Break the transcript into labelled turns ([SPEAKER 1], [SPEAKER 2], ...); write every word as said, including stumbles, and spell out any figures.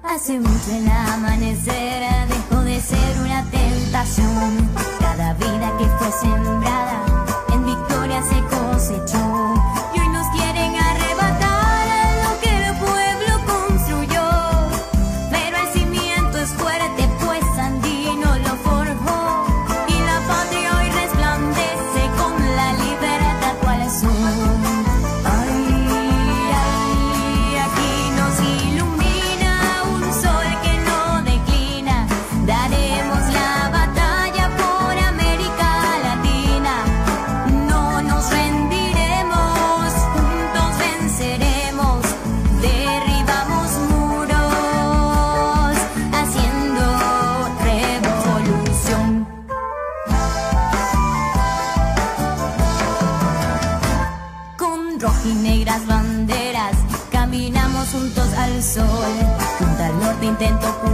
[SPEAKER 1] Hace mucho el amanecer dejó de ser una tentación. Cada vida que fue sembrada en victoria se cosechó. Y hoy nos quieren arrebatar lo que el pueblo construyó. Pero el cimiento es fuerte, pues Sandino lo forjó. Y la patria hoy resplandece con la libertad cual son. Y negras banderas, caminamos juntos al sol. Junto al norte intento